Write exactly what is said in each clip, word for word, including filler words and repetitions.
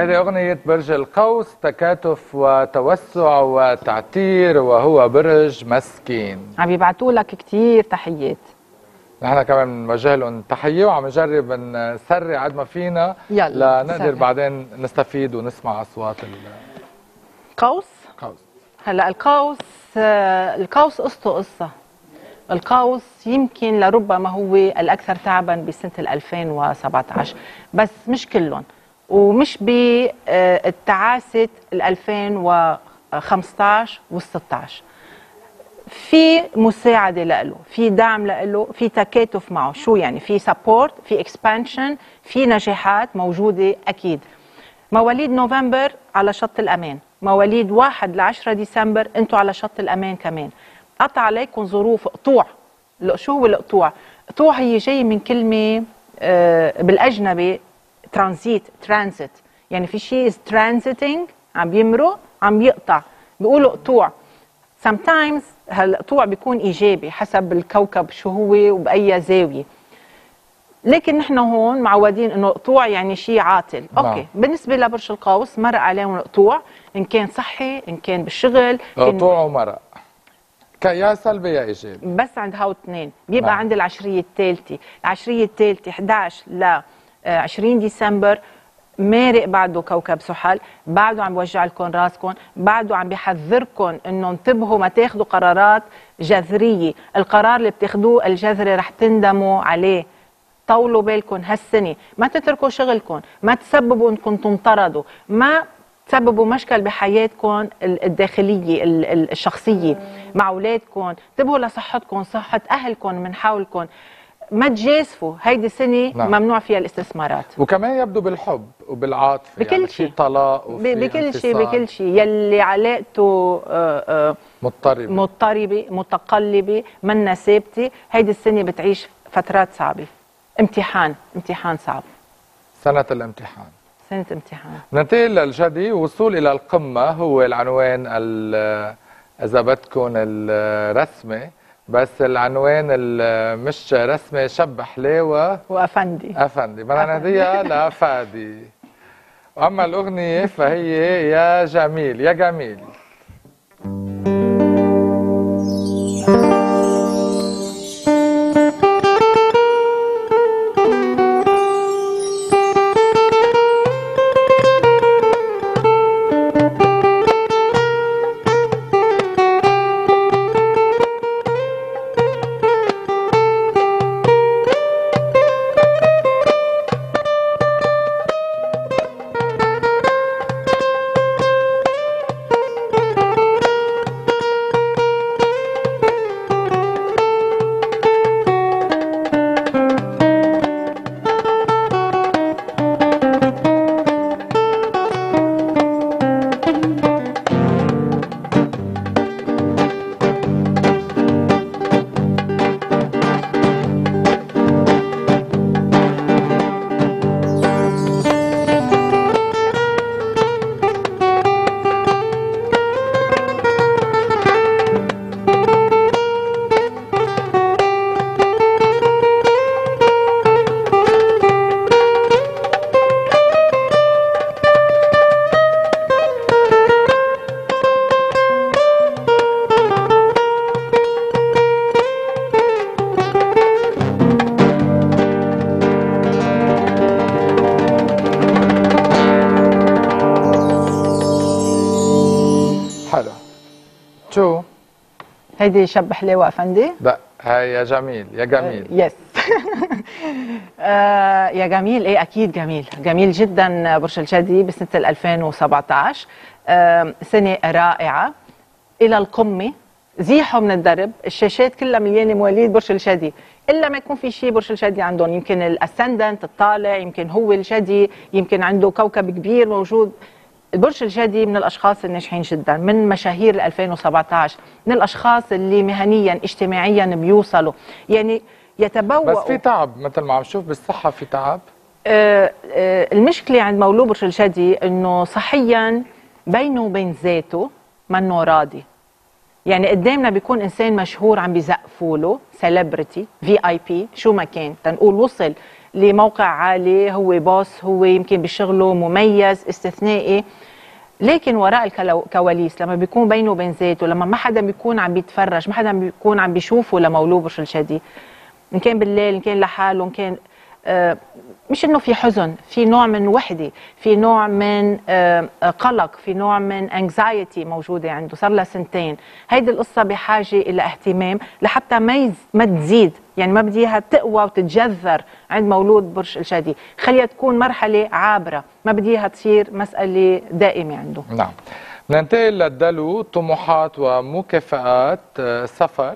هذه أغنية برج القوس، تكاتف وتوسع وتعتير، وهو برج مسكين. عم يبعتوا لك كثير تحيات. نحن كمان بنوجه لهم تحية، وعم نجرب نسرع قد ما فينا لنقدر بعدين نستفيد ونسمع أصوات القوس. قوس. هلا القوس القوس قصته قصة. القوس يمكن لربما هو الأكثر تعبا بسنة ألفين وسبعة عشر، بس مش كلهم، ومش بالتعاسة ألفين وخمسة عشر وستة عشر. في مساعدة له، في دعم له، في تكاتف معه. شو يعني؟ في سبورت، في اكسبانشن، في نجاحات موجودة أكيد. مواليد نوفمبر على شط الأمان، مواليد واحد لعشرة ديسمبر انتوا على شط الأمان كمان. قطع عليكم ظروف قطوع. شو هو القطوع؟ قطوع هي جاي من كلمة بالأجنبي ترانزيت، ترانزيت، يعني في شيء ترانزيتنج، عم بيمرق، عم يقطع، بيقولوا قطوع. sometimes هالقطوع بيكون إيجابي حسب الكوكب شو هو وبأي زاوية، لكن نحن هون معودين انه قطوع يعني شيء عاطل. نعم. اوكي، بالنسبه لبرج القوس مرق عليهم القطوع، ان كان صحي ان كان بالشغل. قطوع ومرق يا سلبي يا ايجابي، بس عند هاو اثنين بيبقى. نعم. عند العشريه الثالثه، العشريه الثالثه إحدى عشر ل عشرين ديسمبر مارق بعده كوكب سحل، بعده عم بوجع لكم راسكم، بعده عم بيحذركم انه انتبهوا ما تاخذوا قرارات جذريه، القرار اللي بتاخذوه الجذري رح تندموا عليه. طولوا بالكم هالسنه، ما تتركوا شغلكم، ما تسببوا انكم تنطردوا، ما تسببوا مشكل بحياتكم الداخليه الشخصيه مع اولادكم، انتبهوا لصحتكم، صحه اهلكم من حولكم، ما تجازفوا. هيدي السنه نعم. ممنوع فيها الاستثمارات، وكمان يبدو بالحب وبالعاطفه، بكل يعني شيء، في طلاق وفي بكل شيء، بكل شيء. يلي علاقته مضطربه مضطربه متقلبه منا ثابته، هيدي السنه بتعيش فترات صعبه، امتحان امتحان صعب، سنة الامتحان، سنة امتحان. ننتقل للجدي. وصول إلى القمة هو العنوان إذا بدكم الرسمي، بس العنوان مش رسمي، شب حلاوة وأفندي أفندي، بدنا نهديها لفادي. أما الأغنية فهي يا جميل يا جميل. شو؟ هيدي شب حلاوة أفندي؟ لا، هاي يا جميل يا جميل. يس. آه يا جميل، ايه اكيد جميل، جميل جدا. برج الجدي بسنة ألفين وسبعة عشر آه سنة رائعة إلى القمة. زيحوا من الدرب، الشاشات كلها مليانة مواليد برج الجدي، إلا ما يكون في شيء برج الجدي عندهم، يمكن الأسندنت الطالع، يمكن هو الجدي، يمكن عنده كوكب كبير موجود. البرج الجدي من الاشخاص الناجحين جدا، من مشاهير ألفين وسبعة عشر، من الاشخاص اللي مهنيا اجتماعيا بيوصلوا، يعني يتبوأوا. بس في تعب مثل ما عم شوف بالصحه، في تعب. آه آه المشكله عند مولود برج الجدي انه صحيا بينه وبين ذاته منه راضي. يعني قدامنا بيكون انسان مشهور عم بيزقفوا له، سيلبرتي، في اي بي، شو ما كان، تنقول وصل لموقع عالي، هو بوس، هو يمكن بشغله مميز استثنائي، لكن وراء الكواليس لما بيكون بينه وبين ذاته، لما ما حدا بيكون عم بيتفرج، ما حدا بيكون عم بيشوفه لمولود برج الجدي، ان كان بالليل ان كان لحاله ان كان آه مش انه في حزن، في نوع من وحده، في نوع من آه قلق، في نوع من انكزايتي موجوده عنده صار لها سنتين. هيدي القصه بحاجه الى اهتمام لحتى ما يز ما تزيد، يعني ما بدي اياها تقوى وتتجذر عند مولود برج الجدي، خليها تكون مرحله عابره، ما بدي اياها تصير مساله دائمه عنده. نعم. ننتقل للدلو، طموحات ومكافآت، سفر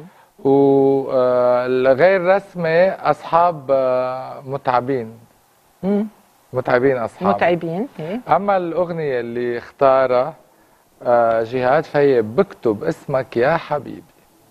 والغير رسمي، اصحاب متعبين. امم متعبين اصحاب متعبين. إيه؟ اما الاغنيه اللي اختارها جهاد فهي بكتب اسمك يا حبيبي.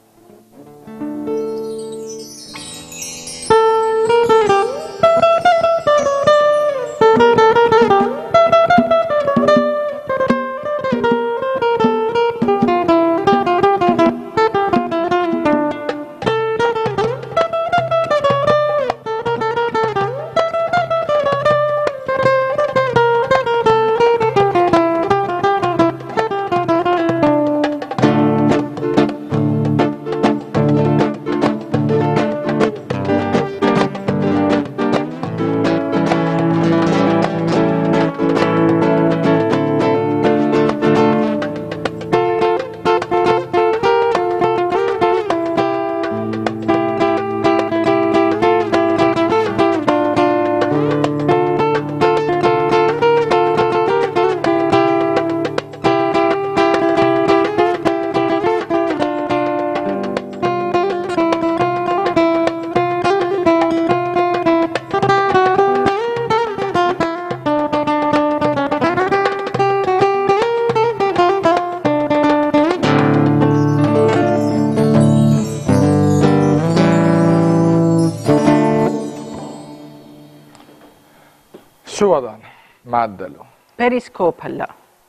شو وضعنا مع الدلو؟ بيريسكوب هلا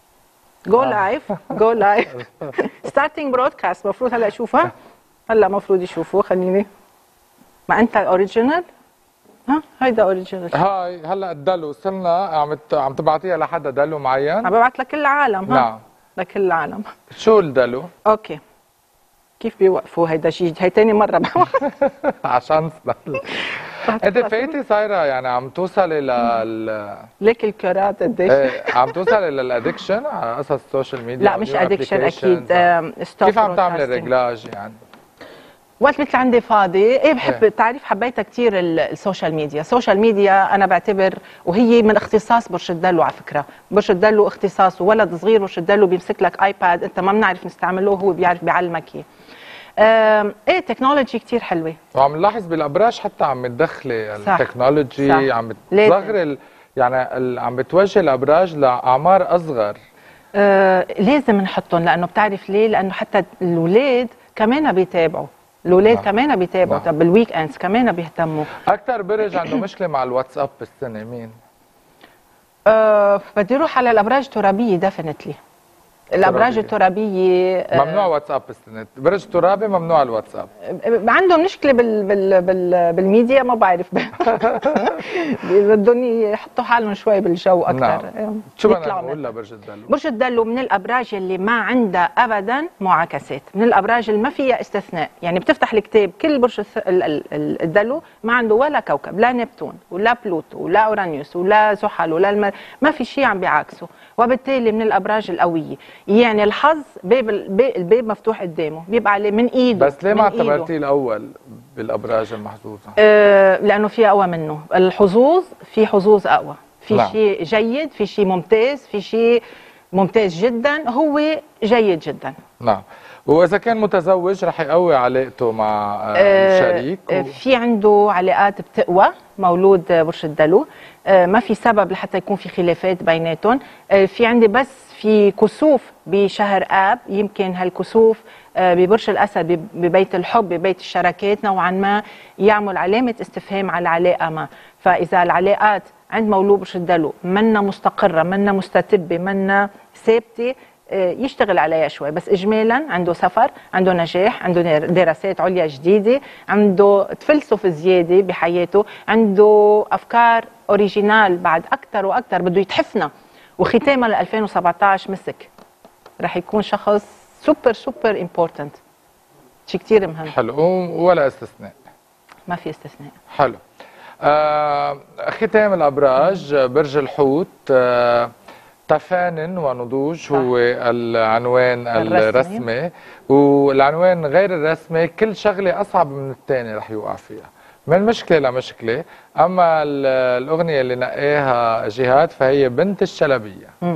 جو لايف جو لايف ستارتنج برودكاست، المفروض هلا اشوفها، هلا المفروض يشوفوه. خليني ما انت اوريجينال، ها هيدا اوريجينال. هاي هلا الدلو صرنا عم عم تبعتيها لحدا دلو معين؟ عم ببعث لكل العالم. ها نعم لكل العالم. شو الدلو؟ اوكي كيف بيوقفوا هيدا شيء، هي ثاني مره عشان انت فايتي صايره يعني عم توصلي لل ليك الكرات قديش ايه عم توصلي للادكشن على قصص السوشيال ميديا؟ لا مش ادكشن اكيد. كيف عم تعملي الريجلاج يعني؟ وقت مثل عندي فاضي ايه بحب. بتعرف حبيتها كثير السوشيال ميديا. السوشيال ميديا انا بعتبر وهي من اختصاص برج الدلو على فكره. برج الدلو اختصاصه ولد صغير، برج الدلو بيمسك لك ايباد انت ما بنعرف نستعمله، هو بيعرف بيعلمك اياه. ايه تكنولوجي كثير حلوه، وعم نلاحظ بالابراج حتى عم تدخلي التكنولوجي، عم بتصغر يعني عم بتوجه الابراج لاعمار اصغر. آه لازم نحطهم، لانه بتعرف ليه؟ لانه حتى الاولاد كمان بيتابعوا، الاولاد نعم. كمان بيتابعوا. نعم. طب بالويك اندز كمان بيهتموا. اكثر برج عنده مشكله مع الواتساب السنه مين؟ أه بدي اروح على الابراج الترابيه ديفينتلي. الابراج الترابيه ممنوع واتساب السنه، برج ترابي ممنوع الواتساب. عندهم مشكله بال بال بال بالميديا، ما بعرف بدهم يحطوا حالهم شوي بالجو اكثر. نعم. شو بدنا نقول لبرج الدلو؟ برج الدلو من الابراج اللي ما عندها ابدا معاكسات، من الابراج اللي ما فيها استثناء، يعني بتفتح الكتاب كل برج الدلو ما عنده ولا كوكب، لا نبتون ولا بلوتو ولا اورانيوس ولا زحل ولا المر، ما في شيء عم بيعاكسه، وبالتالي من الابراج القويه. يعني الحظ باب الباب مفتوح قدامه، بيبقى عليه من ايده. بس ليه ما اعتبرتيه الاول بالابراج المحظوظه؟ آه لانه في اقوى منه، الحظوظ في حظوظ اقوى، في نعم. شيء جيد، في شيء ممتاز، في شيء ممتاز جدا، هو جيد جدا. نعم. واذا كان متزوج رح يقوي علاقته مع الشريك؟ آه و... في عنده علاقات بتقوى مولود برج الدلو، آه ما في سبب لحتى يكون في خلافات بيناتهم. آه في عندي بس في كسوف بشهر آب، يمكن هالكسوف آه ببرج الاسد ببيت الحب، ببيت الشراكات، نوعا ما يعمل علامه استفهام على علاقه ما. فاذا العلاقات عند مولود برج الدلو منا مستقره، منا مستتبه، منا ثابته، يشتغل عليها شوي. بس اجمالا عنده سفر، عنده نجاح، عنده دراسات عليا جديده، عنده تفلسف زياده بحياته، عنده افكار اوريجينال بعد اكثر واكثر، بده يتحفنا. وختاما ل ألفين وسبعطعش مسك رح يكون شخص سوبر سوبر امبورتنت، شيء كثير مهم. حلو، ولا استثناء؟ ما في استثناء. حلو. آه ختام الابراج، برج الحوت، آه تفان ونضوج صح. هو العنوان الرسمي. الرسمي، والعنوان غير الرسمي كل شغله اصعب من الثاني رح يوقع فيها، من مشكله لمشكله. اما الاغنيه اللي نقاها جهاد فهي بنت الشلبيه. م.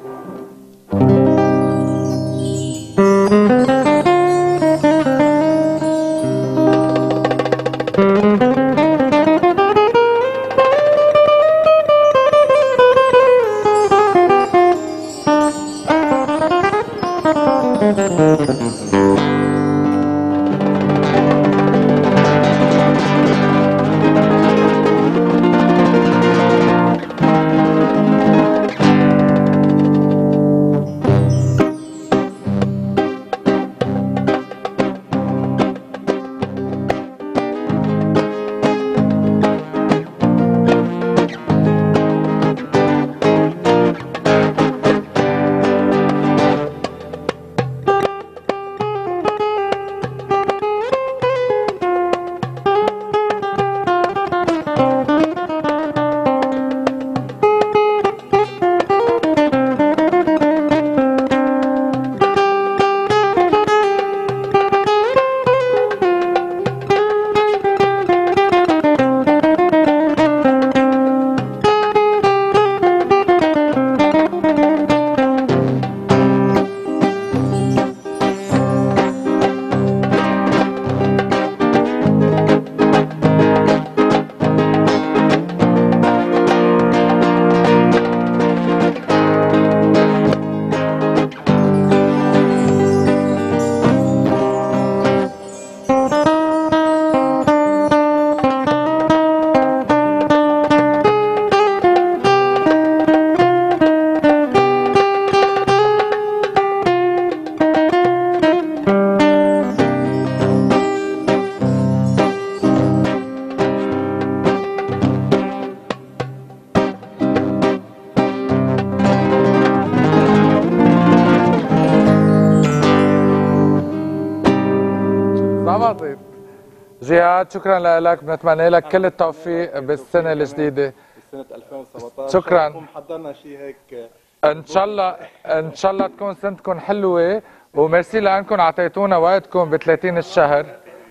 جهاد شكرا لك، بنتمنى لك كل التوفيق بالسنه الجديده سنه ألفين وسبعطعش. شكرا. محضرنا شيء هيك ان شاء الله ان شاء الله تكون سنتكم حلوه، وميرسي لانكم اعطيتونا وقتكم ب ثلاثين الشهر.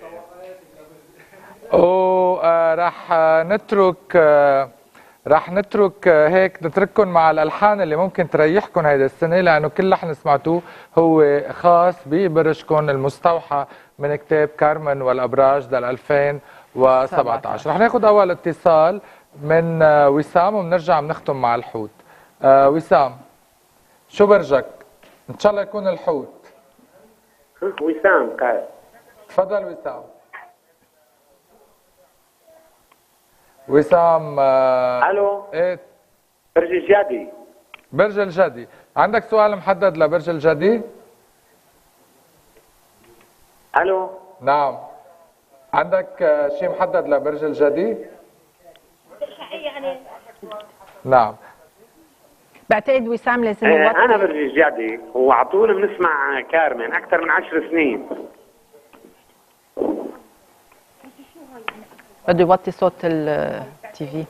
وراح نترك راح نترك هيك نترككم مع الالحان اللي ممكن تريحكم هيدا السنه، لانه كل لحن سمعتوه هو خاص ببرجكم المستوحى من كتاب كارمن والابراج لل ألفين وسبعطعش. رح ناخذ اول اتصال من وسام وبنرجع بنختم مع الحوت. آه وسام، شو برجك؟ ان شاء الله يكون الحوت. وسام قاعد. تفضل وسام. وسام. آه الو. ايه. برج الجدي. برج الجدي، عندك سؤال محدد لبرج الجدي؟ الو. نعم. عندك شيء محدد لبرج الجدي؟ نعم. بعتقد وسام لازم آه انا برج الجدي، وعلى طول بنسمع كارمن اكثر من عشر سنين. بده يوطي صوت التي في.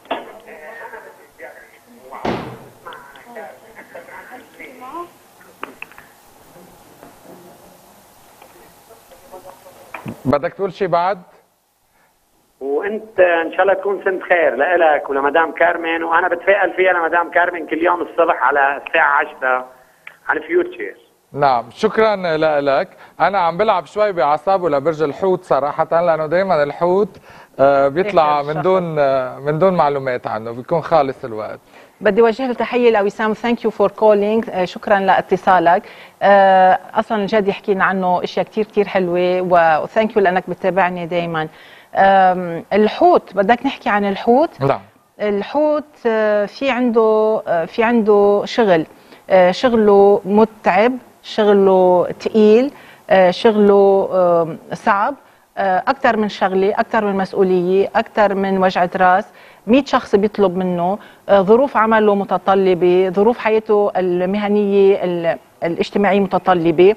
بدك تقول شيء بعد؟ وانت ان شاء الله تكون سنة خير لإلك ولمدام كارمن، وانا بتفائل فيها لمدام كارمن كل يوم الصبح على الساعة عشرة على فيوتشر. نعم، شكرا لك. انا عم بلعب شوي باعصابه لبرج الحوت صراحة، لانه دائما الحوت بيطلع من دون من دون معلومات عنه، بيكون خالص الوقت. بدي وجه له تحيه لوسام، ثانك يو فور كولينج، شكرا لاتصالك. اصلا الجد يحكي لنا عنه اشياء كثير كثير حلوه، وثانك يو لانك بتتابعني دائما. الحوت، بدك نحكي عن الحوت؟ نعم. الحوت في عنده في عنده شغل، آه، شغله متعب، شغله تقيل، آه، شغله آه، صعب، أكثر من شغلة، أكثر من مسؤولية، أكثر من وجعة راس، مئة شخص بيطلب منه، ظروف عمله متطلبة، ظروف حياته المهنية الاجتماعية متطلبة،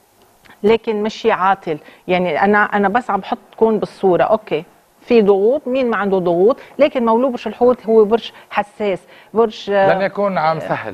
لكن مش شيء عاطل. يعني أنا أنا بس عم بحطكم بالصورة، أوكي في ضغوط، مين ما عنده ضغوط، لكن مولود برج الحوت هو برج حساس، برج لن يكون عام سهل.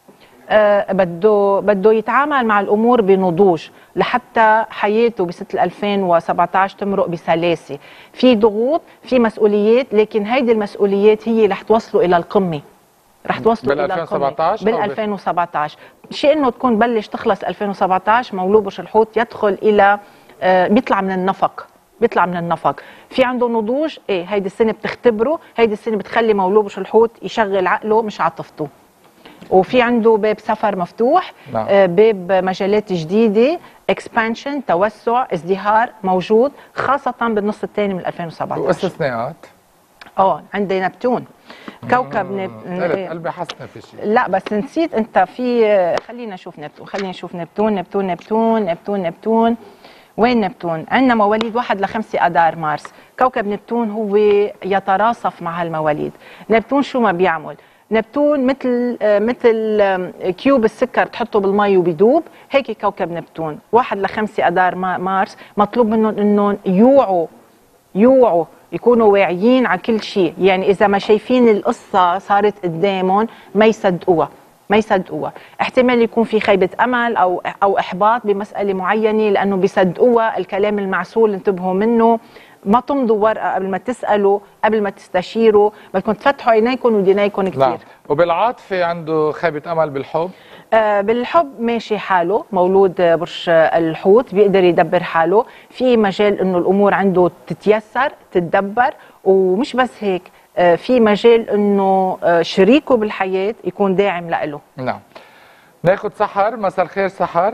آه بده بده يتعامل مع الامور بنضوج لحتى حياته بسنه ألفين وسبعة عشر تمرق بسلاسه. في ضغوط، في مسؤوليات، لكن هيدي المسؤوليات هي رح توصله الى القمه، رح توصله الى القمه بال ألفين وسبعة عشر. شيء انه تكون بلش تخلص ألفين وسبعة عشر مولود برج الحوت يدخل الى آه بيطلع من النفق، بيطلع من النفق، في عنده نضوج. ايه هيدي السنه بتختبره، هيدي السنه بتخلي مولود برج الحوت يشغل عقله مش عاطفته، وفي عنده باب سفر مفتوح. نعم. باب مجالات جديده، اكسبانشن، توسع، ازدهار موجود، خاصه بالنص الثاني من ألفين وسبعة عشر. واستثناءات؟ اه عندي نبتون، كوكب نب... قلبي حسنا في شيء. لا بس نسيت انت في، خلينا نشوف نبتون، خلينا نشوف نبتون نبتون نبتون نبتون نبتون وين نبتون؟ عندنا مواليد واحد لخمسة أدار مارس. كوكب نبتون هو يتراصف مع هالمواليد. نبتون شو ما بيعمل؟ نبتون مثل مثل كيوب السكر تحطه بالمي وبيدوب، هيك كوكب نبتون. واحد لخمسة أدار مارس مطلوب منهم انهم يوعوا يوعوا يكونوا واعيين على كل شيء. يعني اذا ما شايفين القصه صارت قدامهم ما يصدقوها، ما يصدقوها. احتمال يكون في خيبه امل او او احباط بمساله معينه لانه بيصدقوها الكلام المعسول، انتبهوا منه. ما تمضوا ورقه قبل ما تسالوا، قبل ما تستشيروا، بدكم تفتحوا عينيكم ودينيكم كثير. نعم. وبالعاطفه عنده خيبه امل؟ بالحب؟ آه بالحب ماشي حاله، مولود برج الحوت بيقدر يدبر حاله، في مجال انه الامور عنده تتيسر تتدبر، ومش بس هيك، آه في مجال انه آه شريكه بالحياه يكون داعم له. نعم. ناخذ سحر. مساء الخير سحر.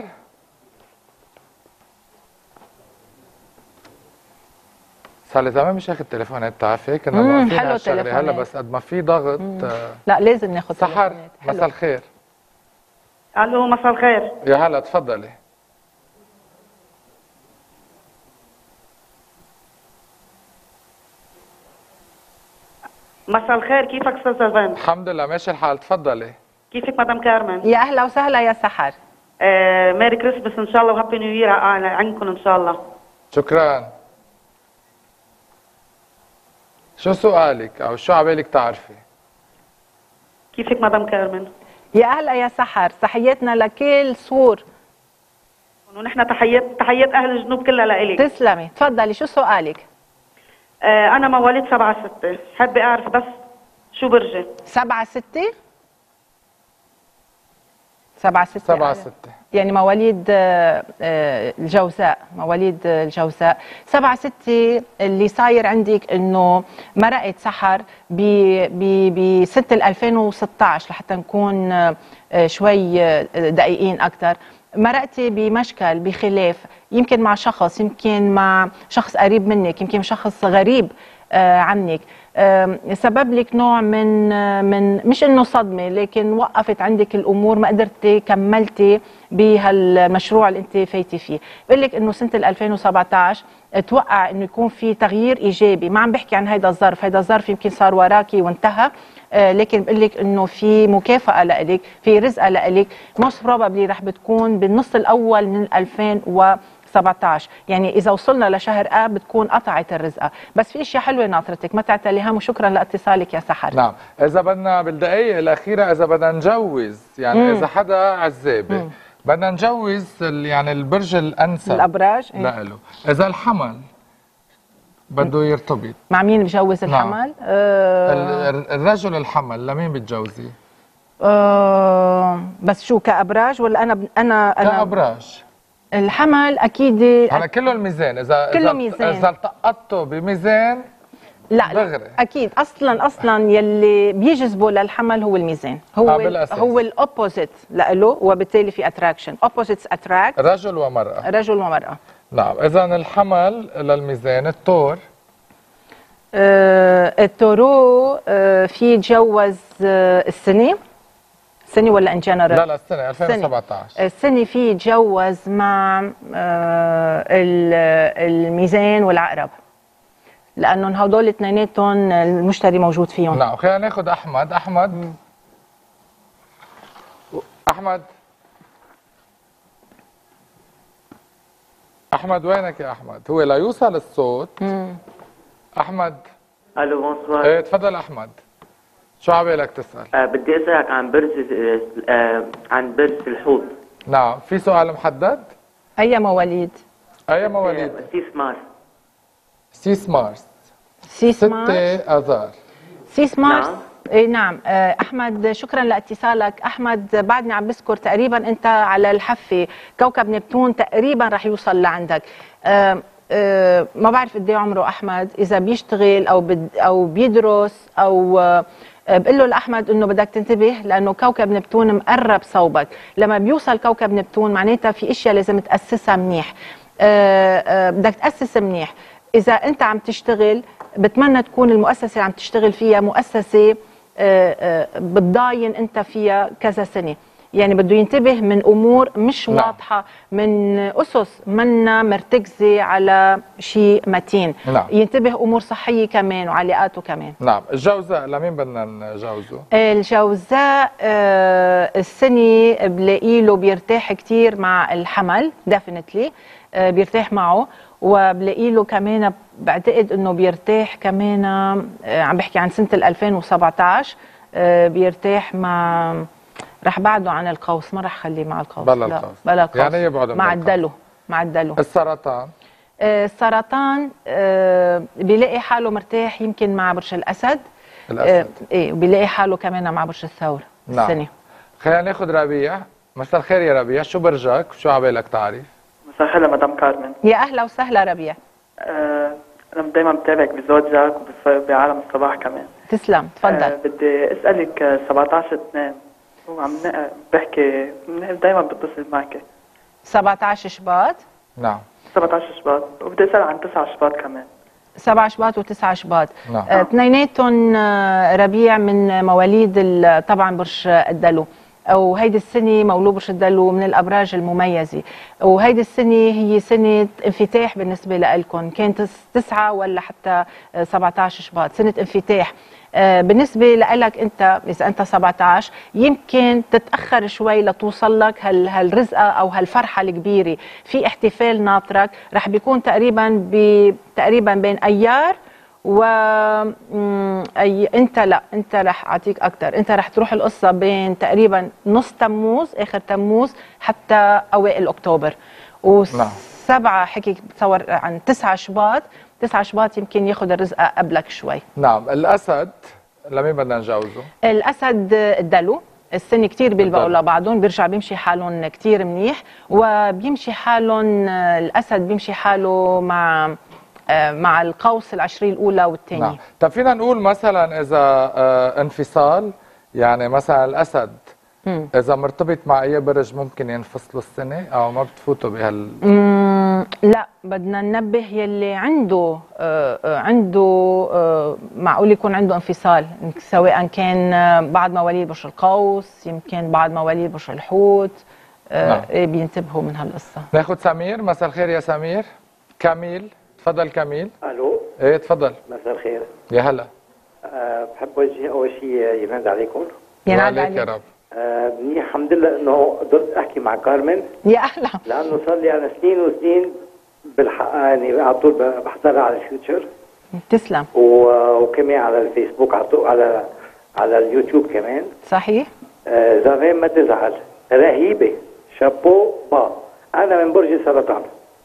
صار لي زمان مش اخذ تليفونات، بتعرفي كنا موقفين على الشغله، هلا بس قد ما في ضغط. آه لا لازم ناخذ سحر. مساء الخير. الو مساء الخير. يا هلا تفضلي. مساء الخير، كيفك استاذ زلفان؟ الحمد لله ماشي الحال، تفضلي. كيفك مدام كارمن؟ يا اهلا وسهلا يا سحر. آه ميري كريسمس ان شاء الله وهابي نيو يير عندكم ان شاء الله. شكرا. شو سؤالك او شو عبالك تعرفي؟ كيفك مدام كارمن؟ يا اهلا يا سحر، تحياتنا لكل صور. ونحن تحيات تحيات اهل الجنوب كلها لإلك. تسلمي، تفضلي شو سؤالك؟ آه انا مواليد سبعة ستة، حابة اعرف بس شو برجي؟ سبعة ستة؟ سبعة ستة سبعة ستة يعني مواليد الجوزاء، مواليد الجوزاء. سبعة ستة اللي صاير عندك انه مرقت سحر بسنة ألفين وستة عشر لحتى نكون شوي دقيقين اكثر. مرقتي بمشكل، بخلاف، يمكن مع شخص، يمكن مع شخص قريب منك، يمكن شخص غريب عنك، سبب لك نوع من من مش انه صدمه، لكن وقفت عندك الامور، ما قدرتي كملتي بهالمشروع اللي انت فايتي فيه. بقول لك انه سنه ألفين وسبعة عشر اتوقع انه يكون في تغيير ايجابي. ما عم بحكي عن هيدا الظرف، هيدا الظرف يمكن صار وراكي وانتهى، لكن بقول لك انه في مكافاه لإلك، في رزقه لإلك، موست بروبابلي رح بتكون بالنص الاول من ألفين وسبعة عشر. يعني اذا وصلنا لشهر اب بتكون قطعت الرزقه. بس في اشياء حلوه ناطرتك، ما تعتلي هم، وشكرا لاتصالك يا سحر. نعم. اذا بدنا بالدقائق الاخيره، اذا بدنا نجوز يعني مم. اذا حدا عزابي بدنا نجوز يعني البرج الانسب الابراج لا له، اذا الحمل بده يرتبط مع مين بجوز الحمل؟ نعم. أه الرجل الحمل لمين بتجوزيه؟ أه بس شو كابراج ولا انا انا انا كابراج؟ الحمل اكيد هلا كله الميزان. اذا كله إذا ميزان. اذا التقطته بميزان لا لا اكيد. اصلا اصلا يلي بيجذبه للحمل هو الميزان، هو آه هو الاوبوزيت له، وبالتالي في اتراكشن. اوبوزيتس اتراكت، رجل ومراه. رجل ومراه. نعم. اذا الحمل للميزان. الثور آه التورو آه في يتجوز آه السنه سنه ولا ان جنرال؟ لا لا السنه ألفين وسبعطعش. السنه في يتجوز مع آه الميزان والعقرب، لانهم هدول اثنيناتهم المشتري موجود فيهم. نعم خلينا ناخذ احمد. احمد مم. احمد احمد وينك يا احمد؟ هو لا يوصل الصوت. مم. احمد. الو بونسوار. ايه تفضل احمد، شو عبالك تسال؟ آه بدي اسالك عن برز آه عن برز الحوت. نعم في سؤال محدد؟ اي مواليد؟ اي مواليد؟ سيس مارس. سيس مارس. سيس مارس ستة اذار. سيس مارس. نعم. اي نعم. احمد شكرا لاتصالك. احمد بعدني عم بذكر تقريبا انت على الحفه كوكب نبتون تقريبا رح يوصل لعندك. أه أه ما بعرف قد ايه عمره احمد، اذا بيشتغل او بد او بيدرس او أه بقول له لاحمد انه بدك تنتبه لانه كوكب نبتون مقرب صوبك. لما بيوصل كوكب نبتون معناتها في اشياء لازم تاسسها منيح. أه أه بدك تاسس منيح. اذا انت عم تشتغل بتمنى تكون المؤسسه اللي عم تشتغل فيها مؤسسه بتضاين انت فيها كذا سنه، يعني بده ينتبه من امور مش نعم. واضحه، من اسس منا مرتكزه على شيء متين. نعم. ينتبه امور صحيه كمان وعلاقاته كمان. نعم. الجوزاء لمين بدنا نجوزه؟ الجوزاء آه السنه بلاقي له بيرتاح كثير مع الحمل ديفينتلي، آه بيرتاح معه، وبلاقي له كمان بعتقد انه بيرتاح كمان آه عم بحكي عن سنه ألفين وسبعطعش آه بيرتاح مع رح بعده عن القوس، ما رح خليه مع القوس. بلا القوس. بلا القوس. يعني يبعد مع الدلو. مع الدلو. السرطان. آه السرطان آه بيلاقي حاله مرتاح يمكن مع برج الاسد. الاسد. آه ايه وبيلاقي حاله كمان مع برج الثور. نعم. السنه. خلينا ناخذ ربيع. مساء الخير يا ربيع، شو برجك؟ شو عبالك تعريف؟ مساء الخير مدام كارمن. يا اهلا وسهلا ربيع. آه انا دايما بتابعك بزوجك وبعالم الصباح كمان. تسلم تفضل. آه بدي اسالك سبعطعش اثنين وعم بحكي دايما بتصل معك. سبعطعش شباط. نعم. سبعطعش شباط وبدي اسال عن تسعة شباط كمان. سبعة شباط وتسعة شباط. نعم. اثنيناتهم آه ربيع من مواليد طبعا برج الدلو، وهيدي السنة مولود برج الدلو من الأبراج المميزة، وهيدي السنة هي سنة انفتاح بالنسبة لكم، كانت تسعة ولا حتى سبعطعش شباط، سنة انفتاح. بالنسبة لك أنت إذا أنت سبعطعش يمكن تتأخر شوي لتوصل لك هال هالرزقة أو هالفرحة الكبيرة، في احتفال ناطرك رح بيكون تقريبا ب تقريبا بين أيار و أي انت لا انت رح اعطيك اكثر، انت رح تروح القصه بين تقريبا نص تموز اخر تموز حتى اوائل اكتوبر. وسبعه حكي بتصور عن تسعة شباط، تسعة شباط يمكن ياخذ الرزقه قبلك شوي. نعم. الاسد لمين بدنا نجوزه؟ الاسد الدلو السنه كثير بيلبقوا لبعضهم، بيرجع بيمشي حالهم كثير منيح، وبيمشي حالهم الاسد بيمشي حاله مع مع القوس العشرية الأولى والثانية. نعم. طب فينا نقول مثلا إذا آه انفصال، يعني مثلا الأسد مم. إذا مرتبط مع أي برج ممكن ينفصلوا السنة أو ما بتفوتوا بهال؟ مم لا، بدنا ننبه يلي عنده آه عنده آه معقول يكون عنده انفصال، سواء كان بعض مواليد برج القوس، يمكن بعض مواليد برج الحوت. آه نعم. بينتبهوا من هالقصة. ناخذ سمير. مساء الخير يا سمير. كميل تفضل. كميل. الو. ايه تفضل. مساء الخير. يا هلا. أه بحب اوجه اول شيء ينعاد عليكم. ينعاد عليك يا رب. أه منيح الحمد لله انه قدرت احكي مع كارمن. يا اهلا. لانه صار لي انا سنين وسنين بالحق يعني على طول بحضرها على الفيوتشر. تسلم. وكمان على الفيسبوك على طول على على اليوتيوب كمان. صحيح. أه زمان ما تزعل، رهيبه، شابو با. انا من برج السرطان.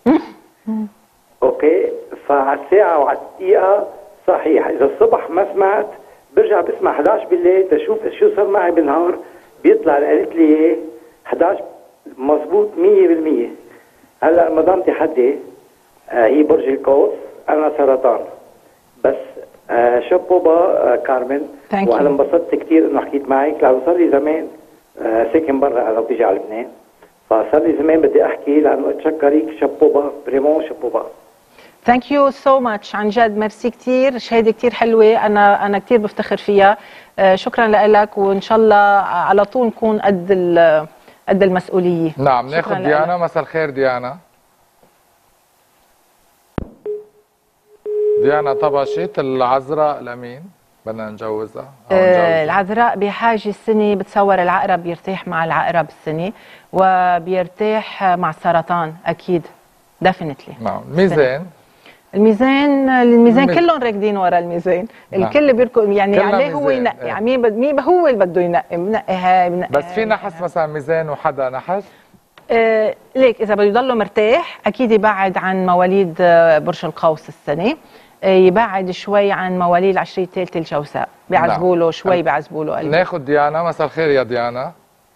اوكي، فعلى الساعة وعلى الدقيقة صحيح، إذا الصبح ما سمعت برجع بسمع إحدى عشر بالليل تشوف شو صار معي بالنهار، بيطلع قالت لي إيه إحدى عشر مضبوط مية بالمية. هلا مدامتي حدي آه هي برج القوس، أنا سرطان، بس آه شابوبا آه كارمن، وأنا انبسطت كثير إنه حكيت معك لأنه صار لي زمان آه ساكن برا أنا بيجي على لبنان، فصار لي زمان بدي أحكي لأنه أتشكرك شابوبا بريمون شابوبا. ثانك يو سو ماتش، عن جد ميرسي كثير، شهاده كثير حلوه، انا انا كثير بفتخر فيها. آه، شكرا لك، وان شاء الله على طول نكون قد ال- قد المسؤوليه. نعم. شكراً ناخذ لك. ديانا. مساء الخير ديانا. ديانا طبشت العذراء لمين؟ بدنا نجوزها او آه، نجوزها. العذراء بحاجه السنه، بتصور العقرب بيرتاح مع العقرب السنه، وبيرتاح مع السرطان اكيد ديفينتلي. نعم. ميزان. الميزان الميزان الميز- كلهم راكدين ورا الميزان. نعم. الكل بيركض يعني كلنا عليه هو ميزان. ينقي، إيه. يعني مين مين هو اللي بده ينقي، بنقي هاي بنقي بس في هاي. نحس مثلا ميزان وحدا نحس. آه ليك اذا بده يضله مرتاح اكيد يبعد عن مواليد آه، برج القوس السنه، آه يبعد شوي عن مواليد العشريه الثالثه الجوزاء، بيعذبوا له شوي، بيعذبوا له قلبه. ناخذ ديانا. مساء الخير يا ديانا.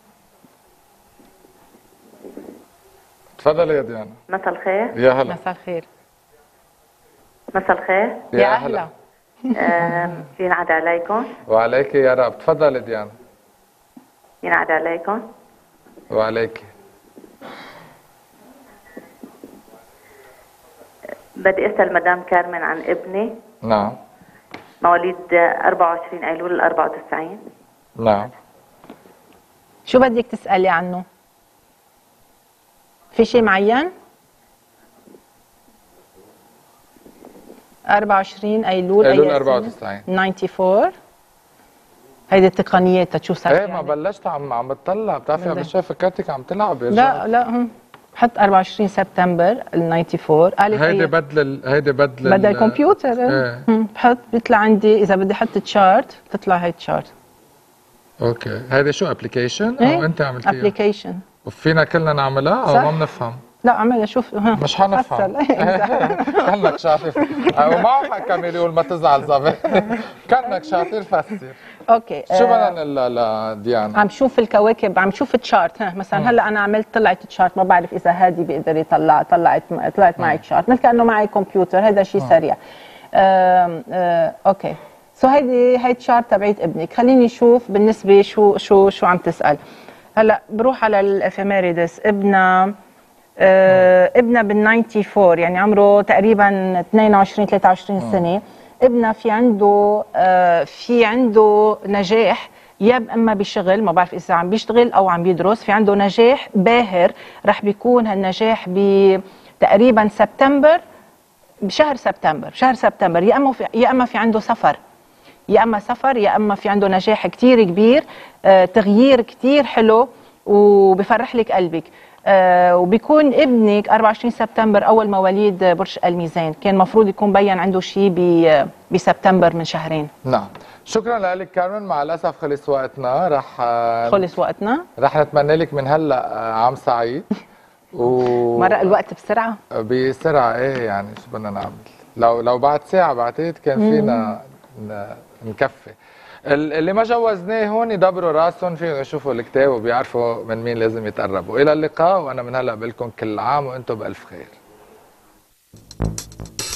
تفضلي يا ديانا. مساء الخير. يا هلا. مساء الخير. مساء الخير. يا اهلا. آم، ينعاد عليكم. وعليك يا رب. تفضلي ديانا. ينعاد عليكم. وعليك. بدي اسال مدام كارمن عن ابني، نعم. مواليد أربعة وعشرين ايلول أربعة وتسعين. نعم. شو بدك تسالي عنه؟ في شيء معين؟ أربعة وعشرين ايلول ايلول أي أربعة سنة؟ وتسعين. أربعة وتسعين. هيدي التقنيات تشوف صار ايه في ما عندك. بلشت عم عم بتطلع. بتعرفي عم بدك. بشوف فكرتك عم تلعب يا لا لا هم. حط أربعة وعشرين سبتمبر ال أربعة وتسعين. قالت هيدي أي- بدل ال... هيدي بدل بدل ال- الكمبيوتر. ايه. هم. بحط بيطلع عندي اذا بدي احط تشارت بتطلع هي تشارت. اوكي. هيدي شو ابلكيشن او انت عملتيها؟ ابلكيشن. وفينا كلنا نعملها او صح. ما بنفهم؟ لا عملها شوف ها. مش حنفهم. كانك شاطر. ومعه حق كمان يقول ما تزعل زبط. كانك شاطر فسر. اوكي. شو آه، بدنا نقول لديانا؟ عم شوف الكواكب، عم شوف تشارت. ها مثلا هلا انا عملت طلعت تشارت، ما بعرف اذا هادي بيقدر يطلع. طلعت طلعت معي تشارت مثل كانه معي كمبيوتر. هذا شيء سريع. آم، آه، اوكي. سو هيدي هي تشارت تبعت ابنك. خليني اشوف بالنسبه شو شو شو عم تسال. هلا بروح على الافيميريدس. ابنها آه ابنها بال أربعة وتسعين، يعني عمره تقريبا اثنين وعشرين ثلاثة وعشرين سنه. ابنها في عنده آه في عنده نجاح، يا اما بشغل، ما بعرف اذا عم بيشتغل او عم بيدرس. في عنده نجاح باهر، رح بيكون هالنجاح بتقريبا سبتمبر، بشهر سبتمبر بشهر سبتمبر يا اما في يا اما في عنده سفر، يا اما سفر يا اما في عنده نجاح كتير كبير، آه تغيير كتير حلو وبفرح لك قلبك. آه وبيكون ابنك أربعة وعشرين سبتمبر اول مواليد برج الميزان، كان مفروض يكون بين عنده شيء بسبتمبر من شهرين. نعم. شكرا لك كارمن. مع الاسف خلص وقتنا. رح خلص وقتنا. رح نتمنى لك من هلا عام سعيد. و مرق الوقت بسرعه. بسرعه. ايه يعني شو بدنا نعمل؟ لو لو بعد ساعه بعتقد كان فينا ن- نكفي. ال- اللي ما جوزناه هون يدبروا راسهم، فيهم يشوفوا الكتاب وبيعرفوا من مين لازم يتقربوا. الى اللقاء، وانا من هلا بقول لكم كل عام وانتم بالف خير.